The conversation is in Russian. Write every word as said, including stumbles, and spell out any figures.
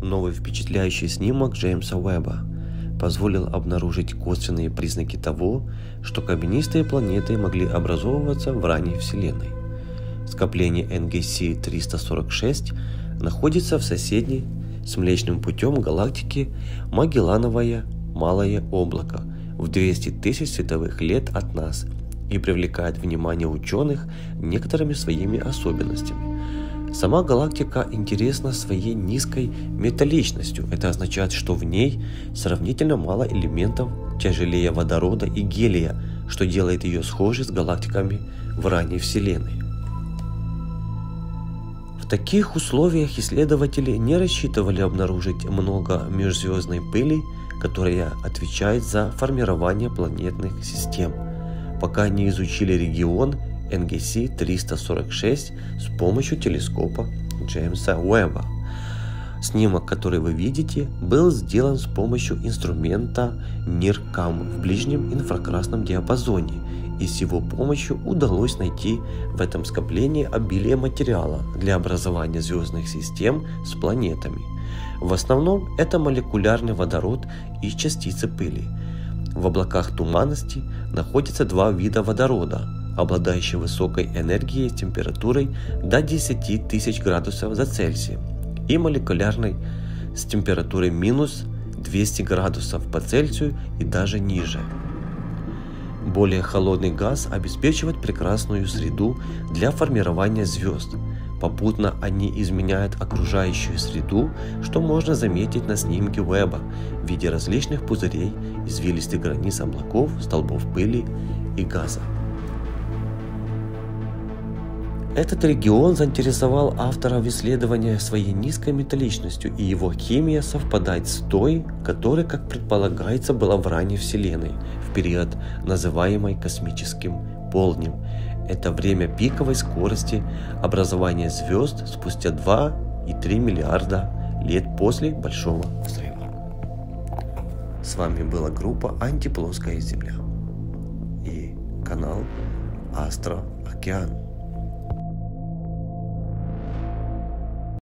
Новый впечатляющий снимок Джеймса Уэбба позволил обнаружить косвенные признаки того, что каменистые планеты могли образовываться в ранней Вселенной. Скопление эн джи си триста сорок шесть находится в соседней с Млечным Путем галактики Магеллановое Малое облако в двести тысяч световых лет от нас и привлекает внимание ученых некоторыми своими особенностями. Сама галактика интересна своей низкой металличностью. Это означает, что в ней сравнительно мало элементов тяжелее водорода и гелия, что делает ее схожей с галактиками в ранней Вселенной. В таких условиях исследователи не рассчитывали обнаружить много межзвездной пыли, которая отвечает за формирование планетных систем, пока не изучили регион эн джи си триста сорок шесть с помощью телескопа Джеймса Уэбба. Снимок, который вы видите, был сделан с помощью инструмента ниркам в ближнем инфракрасном диапазоне, и с его помощью удалось найти в этом скоплении обилие материала для образования звездных систем с планетами. В основном это молекулярный водород и частицы пыли. В облаках туманности находятся два вида водорода, обладающие высокой энергией с температурой до десяти тысяч градусов за Цельсием, и молекулярной с температурой минус двести градусов по Цельсию и даже ниже. Более холодный газ обеспечивает прекрасную среду для формирования звезд. Попутно они изменяют окружающую среду, что можно заметить на снимке Уэбба в виде различных пузырей, извилистых границ облаков, столбов пыли и газа. Этот регион заинтересовал авторов исследования своей низкой металличностью, и его химия совпадает с той, которая, как предполагается, была в ранней Вселенной, в период, называемый космическим полднем. Это время пиковой скорости образования звезд спустя два и три миллиарда лет после Большого взрыва. С вами была группа «Антиплоская Земля» и канал Астро Океан.